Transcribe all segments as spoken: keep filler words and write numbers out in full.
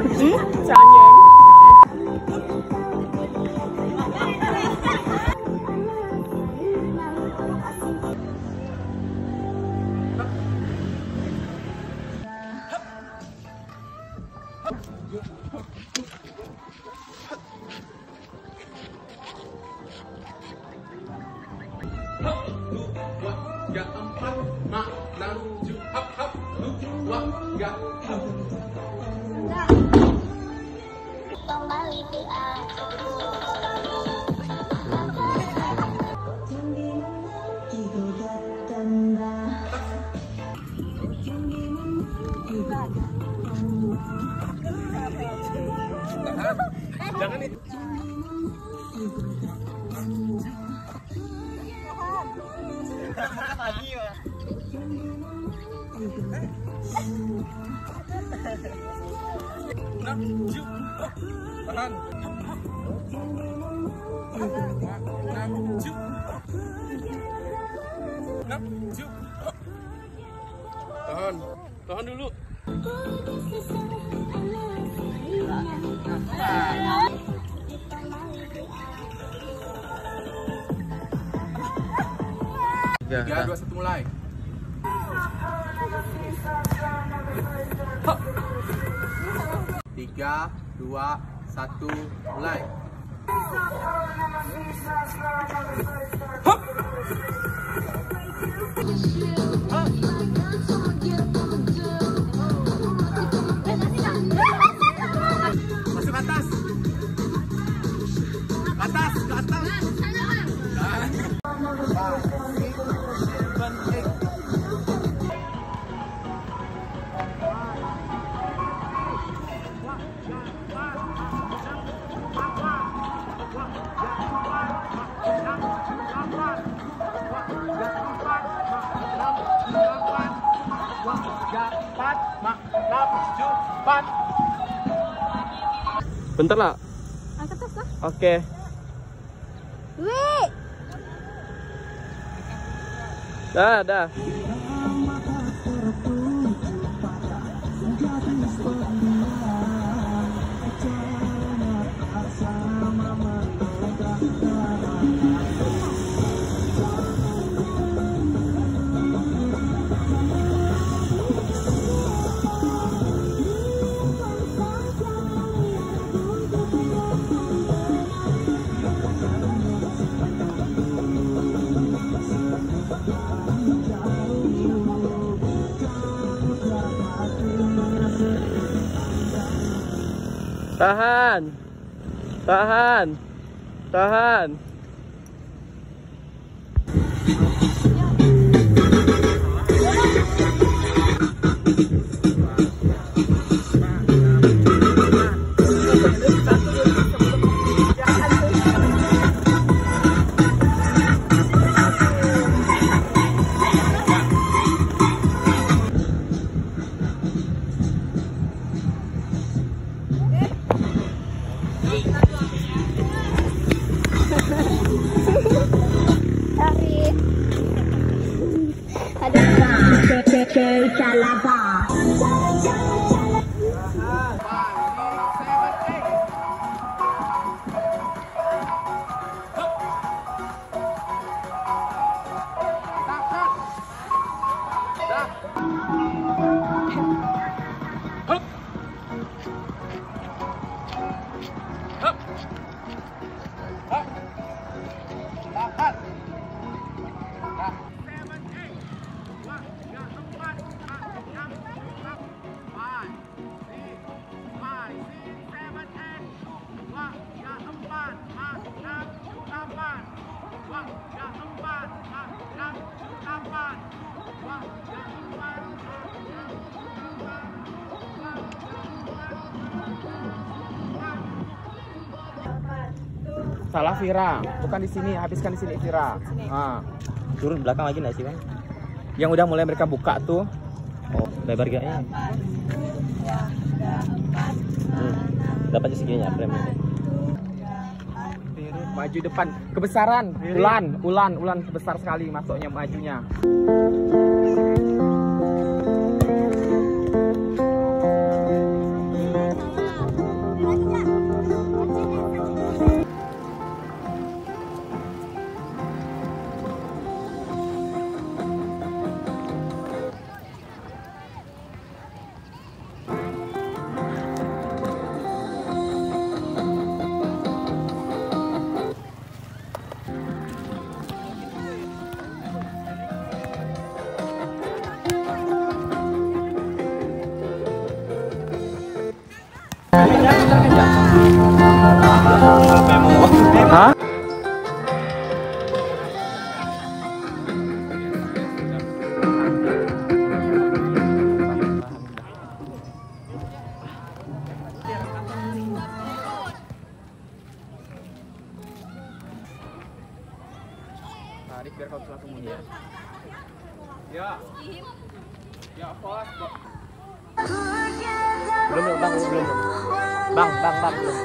Hmm? Soalnya. Jangan itu. Lagi ya. Enam, tujuh, tahan. Enam, tujuh, enam, tujuh, tahan, tahan dulu. Tiga, dua, satu, mulai. Tiga, dua, satu, mulai. Masuk ke atas. Ke atas, ke atas. Bentar lah. Angkat tas lah. Oke. Wih. Dah, dah. Tahan. Tahan. Tahan. Salah Vira, bukan di sini, habiskan di sini Vira. Ah. Turun belakang lagi nggak sih bang? Yang udah mulai mereka buka tuh. Oh, lebar gaknya? Hmm. Dapatnya segininya frame ini. Maju depan, kebesaran, ulan, ulan, ulan besar sekali masuknya majunya. Hah? Tarik biar kau langsung bunyi ya. Ya. Ya, awas, Kok. Belum, belum, Bang, belum. Bang, Bang, Bang, belum.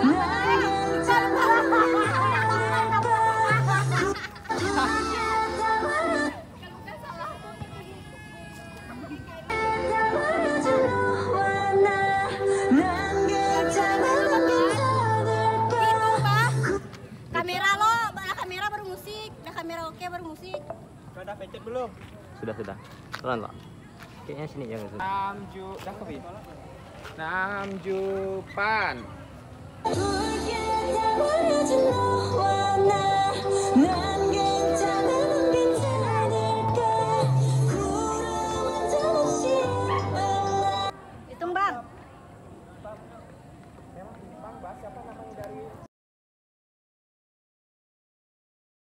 Kamera lo, ada kamera baru musik, ada kamera oke baru musik. Sudah pencet belum? Sudah, sudah. Pelan, Pak. Kayaknya sini ya, guys. Enam ju, dah kopi. Enam jupan. Nah